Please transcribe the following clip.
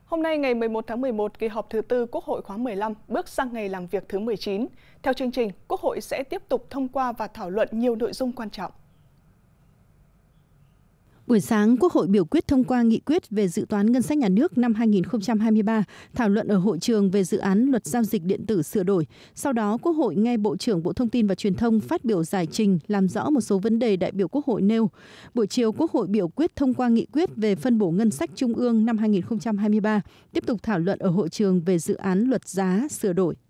Hôm nay ngày 11 tháng 11, kỳ họp thứ tư Quốc hội khóa 15 bước sang ngày làm việc thứ 19. Theo chương trình, Quốc hội sẽ tiếp tục thông qua và thảo luận nhiều nội dung quan trọng. Buổi sáng, Quốc hội biểu quyết thông qua nghị quyết về dự toán ngân sách nhà nước năm 2023, thảo luận ở hội trường về dự án luật giao dịch điện tử sửa đổi. Sau đó, Quốc hội nghe Bộ trưởng Bộ Thông tin và Truyền thông phát biểu giải trình, làm rõ một số vấn đề đại biểu Quốc hội nêu. Buổi chiều, Quốc hội biểu quyết thông qua nghị quyết về phân bổ ngân sách trung ương năm 2023, tiếp tục thảo luận ở hội trường về dự án luật giá sửa đổi.